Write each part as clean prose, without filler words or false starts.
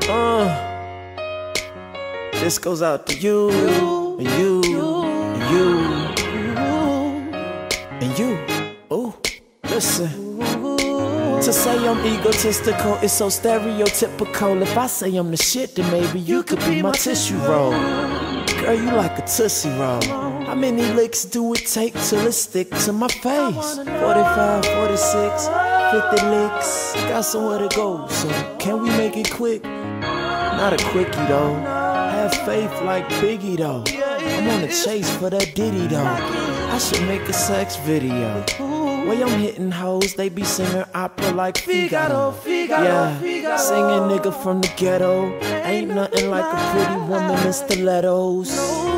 This goes out to you, and you, and you, and you. Ooh, listen. To say I'm egotistical is so stereotypical. If I say I'm the shit, then maybe you could be my tissue roll. Girl, you like a Tootsie Roll. How many licks do it take till it stick to my face? 45, 46, 50 licks. Got somewhere to go, so can we make it quick? Not a quickie though. Have faith like Biggie though. I'm on the chase for that Diddy though. I should make a sex video. Way I'm hitting hoes, they be singing opera like Figaro. Yeah, singing nigga from the ghetto. Ain't nothing like a pretty woman in stilettos.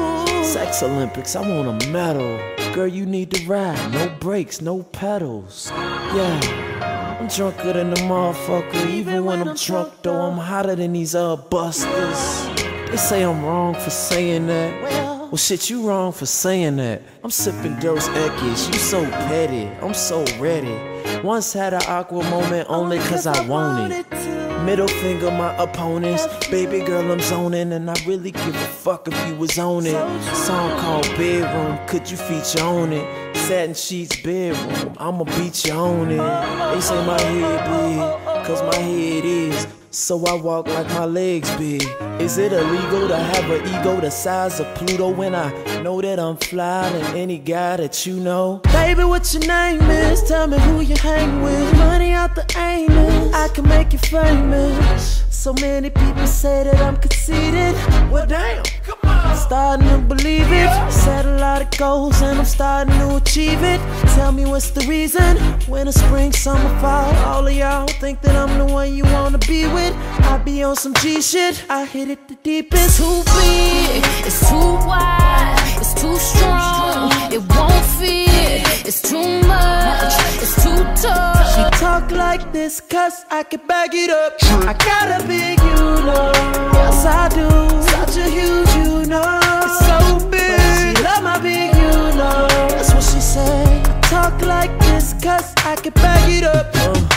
Sex Olympics, I want a medal. Girl, you need to ride, no brakes, no pedals. Yeah, I'm drunker than a motherfucker. Even when I'm drunk though, I'm hotter than these busters. They say I'm wrong for saying that. Well, shit, you wrong for saying that. I'm sipping Dos Equis, you so petty, I'm so ready. Once had an awkward moment only cause I want it. Middle finger my opponents. Baby girl, I'm zoning, and I really give a fuck if you was on it. Song called Bedroom, could you feature on it? Satin sheets, bedroom, I'ma beat you on it. They say my head big, cause my head is. So I walk like my legs big. Is it illegal to have an ego the size of Pluto when I know that I'm fly than any guy that you know? Baby, what your name is? Tell me who you hang with. Money out the anus, I can make you famous. So many people say that I'm conceited. Well, damn, come on. Starting to believe it. Set a lot of goals and I'm starting to achieve it. Tell me what's the reason? Winter, spring, summer, fall. All of y'all think that I'm the one you wanna be with. I be on some G shit. I hit it the deepest. Too big, it's too wide, it's too strong, it won't fit. It's too much, it's too tough. She talk like this cause I can back it up. I got a big yes I do. Such a huge it's so big. She love my big that's what she say. Talk like this cause I can back it up.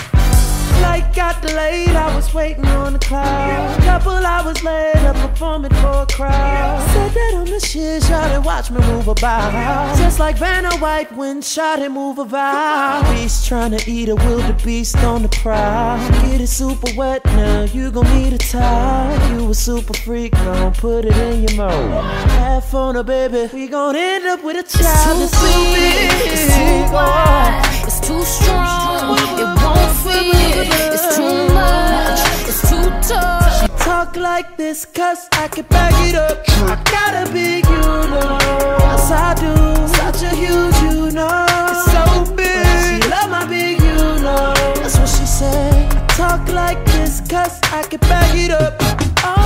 Flight got delayed, I was waiting on the cloud. Couple hours later, performing for a crowd. Said that on the shit, shawty, watch me move about. Just like Vanna White when shawty move about. Beast trying to eat a wildebeest on the prowl. Get it super wet now, you gon' need a towel. You a super freak, gon' put it in your mouth. Have fun, baby, we gon' end up with a child. It's too big, it's too wide, it's too strong, it won't fit. It's too much, it's too tough. She talk like this cause I can back it up. I got a big yes I do. Such a huge it's so big. She love my big that's what she say. I talk like this cause I can back it up.